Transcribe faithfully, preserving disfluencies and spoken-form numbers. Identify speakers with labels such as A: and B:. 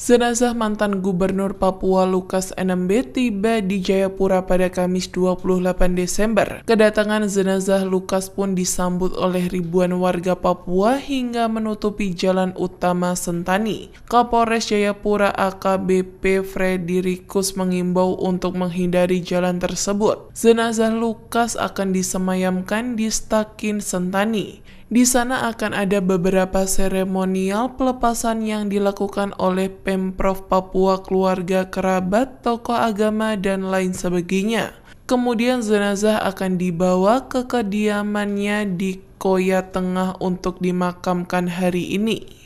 A: Jenazah mantan Gubernur Papua Lukas N M B tiba di Jayapura pada Kamis dua puluh delapan Desember. Kedatangan jenazah Lukas pun disambut oleh ribuan warga Papua hingga menutupi jalan utama Sentani. Kapolres Jayapura A K B P Frederikus mengimbau untuk menghindari jalan tersebut. Jenazah Lukas akan disemayamkan di Stakin Sentani. Di sana akan ada beberapa seremonial pelepasan yang dilakukan oleh Pemprov Papua, keluarga, kerabat, tokoh agama, dan lain sebagainya. Kemudian jenazah akan dibawa ke kediamannya di Koya Tengah untuk dimakamkan hari ini.